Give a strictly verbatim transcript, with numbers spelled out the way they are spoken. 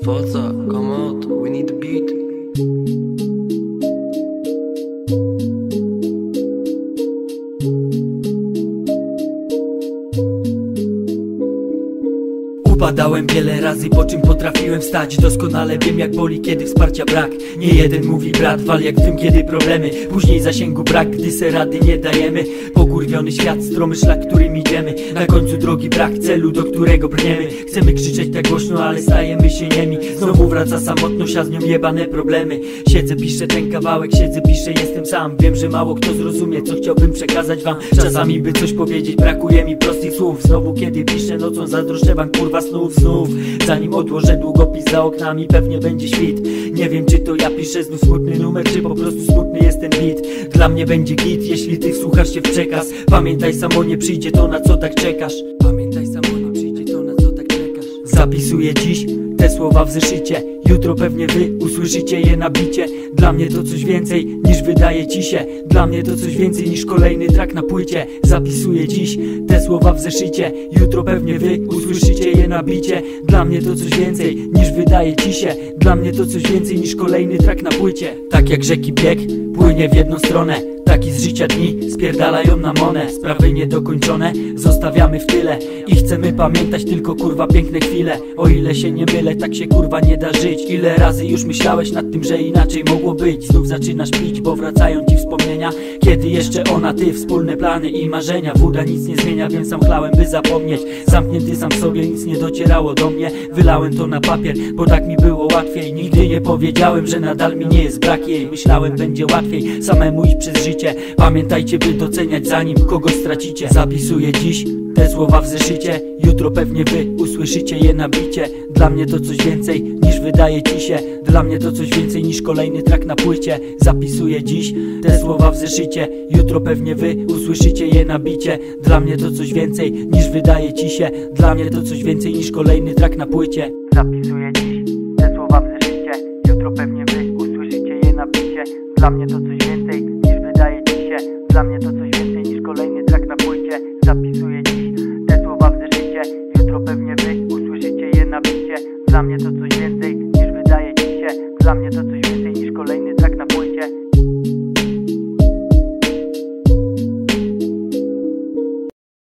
Polsa, come out, we need the beat. Upadałem wiele razy, po czym potrafiłem wstać. Doskonale wiem, jak boli, kiedy wsparcia brak. Nie jeden mówi brat, wal jak w tym, kiedy problemy. Później zasięgu brak, gdy se rady nie dajemy. Pokurwiony świat, stromy szlak, którym idziemy. Na końcu drogi brak celu, do którego brniemy. Chcemy krzyczeć tak głośno, ale stajemy się niemi. Znowu wraca samotność, a z nią jebane problemy. Siedzę, piszę ten kawałek, siedzę, piszę, jestem sam. Wiem, że mało kto zrozumie, co chciałbym przekazać wam. Czasami by coś powiedzieć, brakuje mi prostych słów. Znowu kiedy piszę nocą, zazdroszczę wam kurwa snów, snów. Zanim odłożę długopis, za oknami pewnie będzie świt. Nie wiem, czy to ja piszę znów smutny numer, czy po prostu smutny jest ten beat. Dla mnie będzie git, jeśli ty wsłuchasz się w przekaz. Pamiętaj, samo nie przyjdzie to, na co tak czekasz. Pamiętaj, samo nie przyjdzie to, na co tak czekasz. Zapisuję dziś te słowa w zeszycie. Jutro pewnie wy usłyszycie je na bicie. Dla mnie to coś więcej niż wydaje ci się. Dla mnie to coś więcej niż kolejny track na płycie. Zapisuję dziś te słowa w zeszycie. Jutro pewnie wy usłyszycie je na bicie. Dla mnie to coś więcej niż wydaje ci się. Dla mnie to coś więcej niż kolejny track na płycie. Tak jak rzeki bieg płynie w jedną stronę, taki z życia dni spierdalają na monę. Sprawy niedokończone zostawiamy w tyle i chcemy pamiętać tylko kurwa piękne chwile. O ile się nie mylę, tak się kurwa nie da żyć. Ile razy już myślałeś nad tym, że inaczej mogło być. Znów zaczynasz pić, bo wracają ci wspomnienia. Kiedy jeszcze ona, ty, wspólne plany i marzenia. Woda nic nie zmienia, więc sam chlałem, by zapomnieć. Zamknięty sam w sobie, nic nie docierało do mnie. Wylałem to na papier, bo tak mi było łatwiej. Nigdy nie powiedziałem, że nadal mi nie jest brak jej. Myślałem, będzie łatwiej samemu iść przez życie. Pamiętajcie, by doceniać, zanim kogoś stracicie. Zapisuję dziś te słowa w zeszycie. Jutro pewnie wy usłyszycie je na bicie. Dla mnie to coś więcej niż wydaje ci się. Dla mnie to coś więcej niż kolejny track na płycie. Zapisuję dziś te słowa w zeszycie. Jutro pewnie wy usłyszycie je na bicie. Dla mnie to coś więcej niż wydaje ci się. Dla mnie to coś więcej niż kolejny track na płycie. Zapisuję dziś te słowa w zeszycie. Jutro pewnie wy usłyszycie je na bicie. Dla mnie to coś więcej niż wydaje ci się. Dla mnie to coś więcej niż kolejny track na płycie. Zapisuję dziś te słowa w zeszycie. Jutro pewnie wy usłyszycie je na bicie. Dla mnie to coś więcej niż wydaje ci się. Dla mnie to